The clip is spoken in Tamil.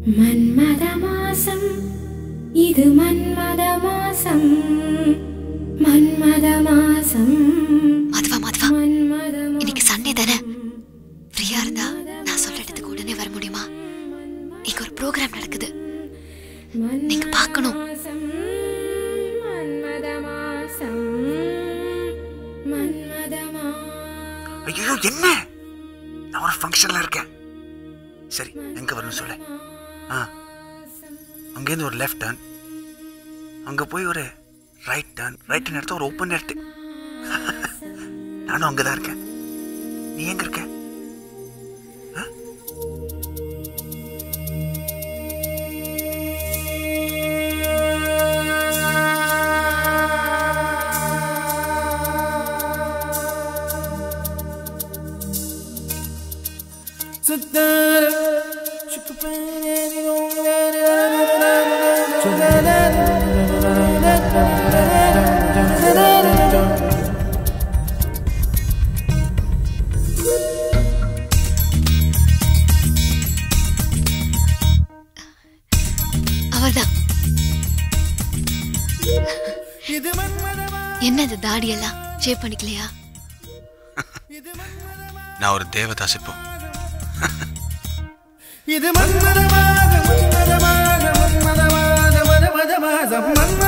மன்மதமாசம் இது மன்மதமாசம் மன்மதமாசம். மதுவா மதுவா, இன்னைக்கு சண்டே தானே, ஃப்ரீயா இருந்தா நான் சொல்ற இடத்துக்கு உடனே வர முடியுமா? இங்க ஒரு ப்ரோக்ராம் நடக்குது, நீங்க பார்க்கணும். ஐயோ என்ன, நான் ஒரு ஃபங்க்ஷன்ல இருக்கேன். சரி எங்க வரணும் சொல்லு. அங்கேருந்து ஒரு லெஃப்ட் டர்ன், அங்க போய் ஒரு ரைட் டர்ன், ரைட் டர்ன் எடுத்து ஒரு ஓப்பன் எடுத்து. நானும் அங்கதான் இருக்கேன். நீ எங்க இருக்க? அவர்தான். என்னது தாடியெல்லாம் ஷேப் பண்ணிக்கலையா? நான் ஒரு தேவதாஸ் இப்போ. இது மன்மதமாக மன்மதமாக மன்மதமாக மன்மதமாக